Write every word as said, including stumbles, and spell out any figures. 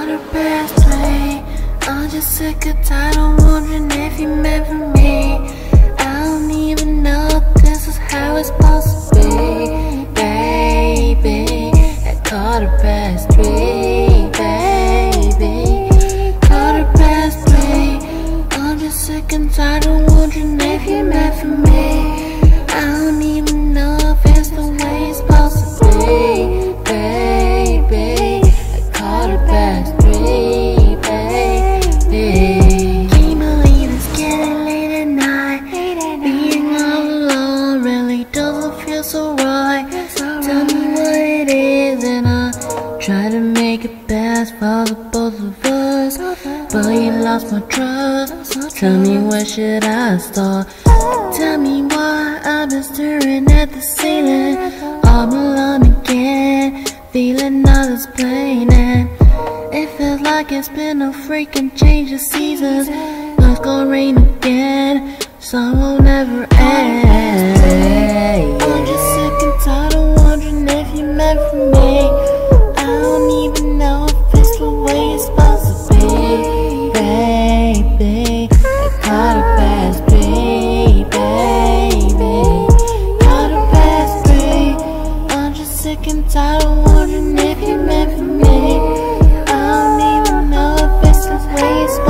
quarter past three. I'm just sick and tired of wondering if you meant for me. I don't even know if this is how it's supposed to be, baby. At quarter past three, baby. Quarter past three. I'm just sick and tired of wondering if you meant for me. I don't even know if it's the way it's supposed to be, baby. At quarter past three, baby. Can't believe it's getting late at night. Being all alone really doesn't feel so right. Tell me what it is and I'll try to make it best for the both of us. But you lost my trust. Tell me where should I start? Tell me why I'm just staring at the ceiling, all alone again, feeling all this pain. And it feels like it's been a freaking change of seasons. It's gonna rain again, sun won't never end. I'm just sick and tired of wondering if you meant for me. I don't even know if it's the way it's supposed to be, baby. At quarter past three, baby. Quarter past three. I'm just sick and tired of wondering if you meant for me. I don't even know if it's the way it's supposed to be.